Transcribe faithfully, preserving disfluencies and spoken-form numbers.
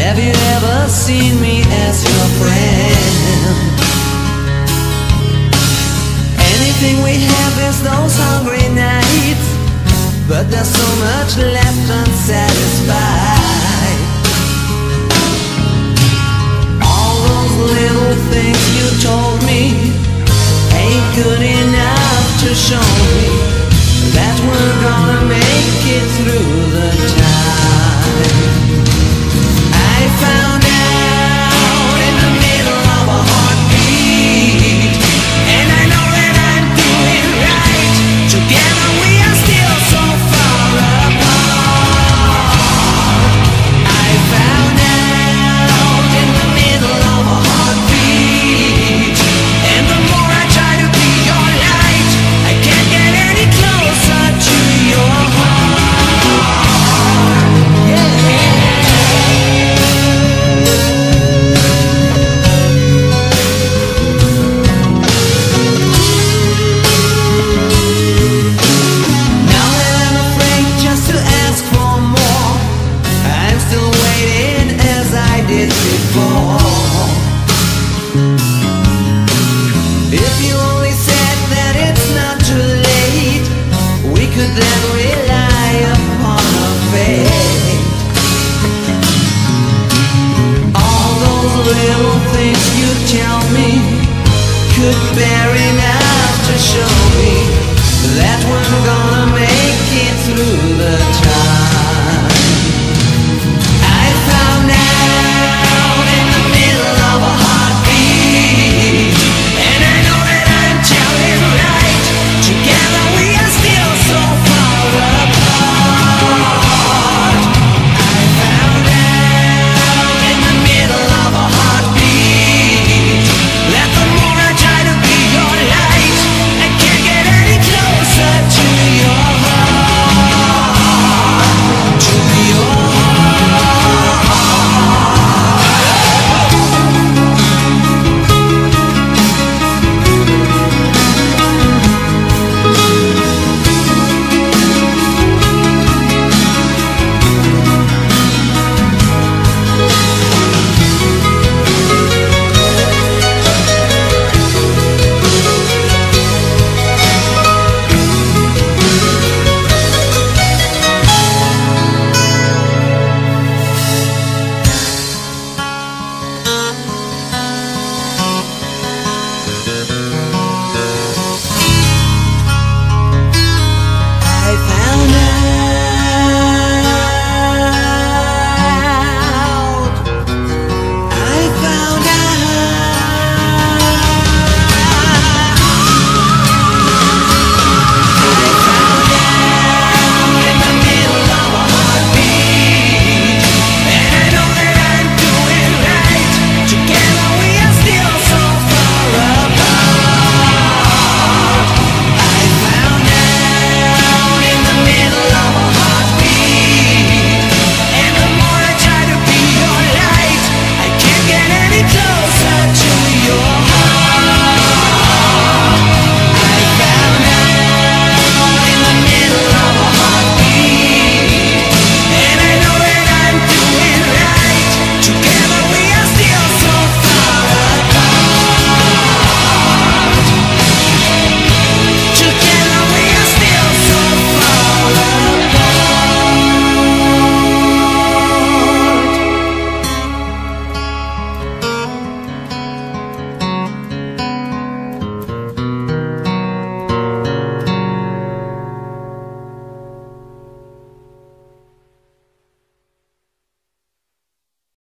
Have you ever seen me as your friend? Anything we have is those hungry nights, but there's so much left unsatisfied. All those little things you told me ain't good enough to show me that we're gonna make it through the time. I found out in the middle of a heartbeat, and I know that I'm doing right. Together we are still so far apart. I found out in the middle of a heartbeat, and the more I try to be your light, I can't get any closer to your heart. Yeah. Now that I'm afraid just to ask for more, I'm still waiting as I did before. If you only said that it's not too late, we could then rely upon a fate. All those little things you tell me could bear enough to show me that we're gonna make it through the time.